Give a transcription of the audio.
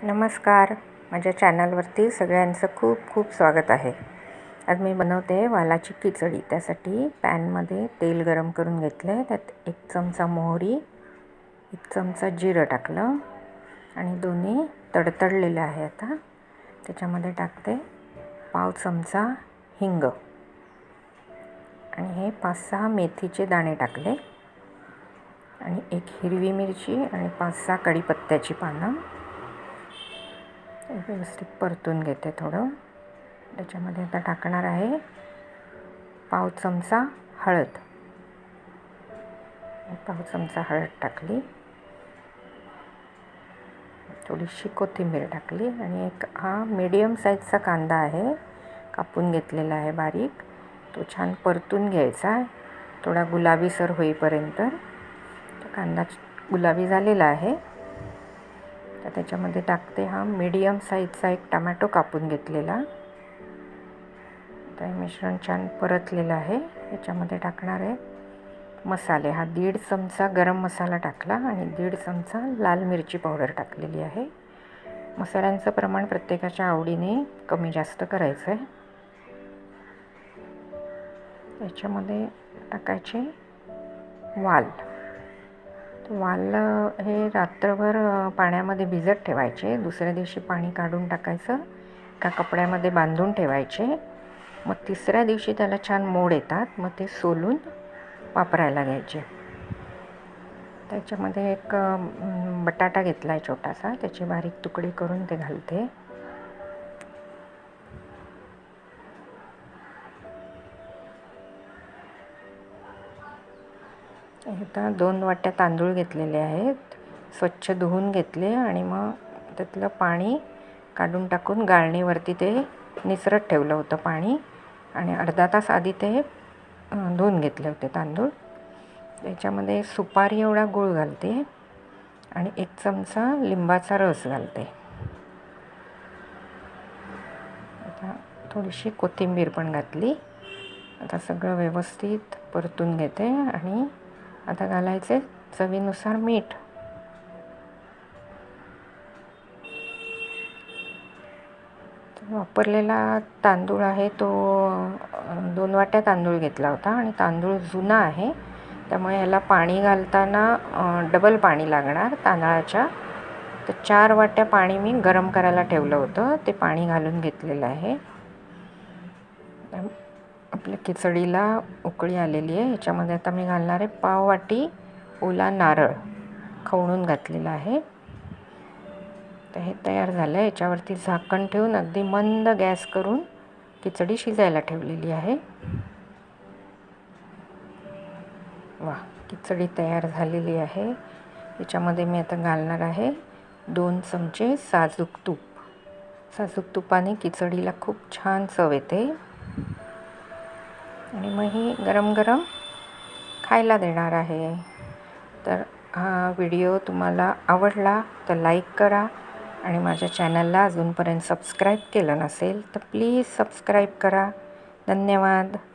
नमस्कार, माझ्या चॅनलवरती सगळ्यांचं खूप खूप स्वागत आहे। आज मी बनवते वालाची खिचडी। त्यासाठी पॅनमध्ये तेल गरम करून घेतले, त्यात 1 चमचा मोहरी, 1 चमचा जिरं टाकलं आणि दोन्ही तडतडलेले आहे। आता त्याच्यामध्ये टाकते पाव चमचा हिंग आणि हे 5-6 मेथीचे दाणे टाकले आणि 1 हिरवी मिरची आणि 5-6 कढीपत्त्याची पानं व्यवस्थित परतून घेते थोडं। त्याच्यामध्ये आता टाकणार आहे पाव चमचा हळद, पाव चमचा हळद टाकली, थोडीशी कोथिंबीर टाकली आणि एक हा मीडियम साईजचा कांदा आहे, कापून घेतलेला आहे बारीक। तो छान परतून घ्यायचा थोडा गुलाबीसर होईपर्यंत। कांदा गुलाबी झालेला आहे तर त्याच्यामध्ये टाकते हा मीडियम साईजचा एक टोमॅटो कापून घेतलेला। तर मिश्रण छान परतलेलं आहे। याच्यामध्ये टाकणार आहे मसाले। हा 1.5 चमचा गरम मसाला टाकला आणि 1.5 चमचा लाल मिरची पावडर टाकलेली आहे। मसाल्यांचं प्रमाण प्रत्येकाच्या आवडीने कमी जास्त करायचं आहे। याच्यामध्ये टाकायचे वाल हे रात्रभर पाण्यामध्ये भिजत ठेवायचे। दुसऱ्या दिवशी पाणी काढून टाकायचं, एका कपड्यामध्ये बांधून ठेवायचे। मग तिसऱ्या दिवशी त्याला छान मोड येतात, मग ते सोलून वापरायला घ्यायचे। त्याच्यामध्ये एक बटाटा घेतलाय छोटासा, त्याची बारीक तुकडे करून ते घालते। आता 2 वाट्या तांदूळ घेतलेले आहेत, स्वच्छ धुवून घेतले आणि मग त्यातलं पाणी काढून टाकून गाळणीवरती ते निसरत ठेवलं होतं पाणी आणि अर्धा तास आधी ते धुवून घेतले होते तांदूळ। त्याच्यामध्ये सुपारी एवढा गूळ घालते आणि 1 चमचा लिंबाचा रस घालते। आता थोडीशी कोथिंबीर पण घातली। आता सगळं व्यवस्थित परतून घेते आणि आता घालायचे चवीनुसार मीठ। वापरलेला तांदूळ आहे तो 2 वाट्या तांदूळ घेतला होता आणि तांदूळ जुना आहे, त्यामुळे याला पाणी घालताना डबल पाणी लागणार तांदळाच्या। तर 4 वाट्या पाणी मी गरम करायला ठेवलं होतं, ते पाणी घालून घेतलेलं आहे। आपल्या खिचडीला उकळी आलेली आहे। याच्यामध्ये आता मी घालणार आहे पाव वाटी ओला नारळ खवणून घातलेला आहे। तर हे तयार झालं आहे। याच्यावरती झाकण ठेवून अगदी मंद गॅस करून खिचडी शिजायला ठेवलेली आहे। खिचडी तयार झालेली आहे। याच्यामध्ये मी आता घालणार आहे 2 चमचे साजूक तूप। साजूक तुपाने खिचडीला खूप छान चव येते आणि मग ही गरम गरम खायला देणार आहे। तर हा व्हिडिओ तुम्हाला आवडला तर लाईक करा आणि माझ्या चॅनलला अजूनपर्यंत सबस्क्राईब केलं नसेल तर प्लीज सबस्क्राईब करा। धन्यवाद।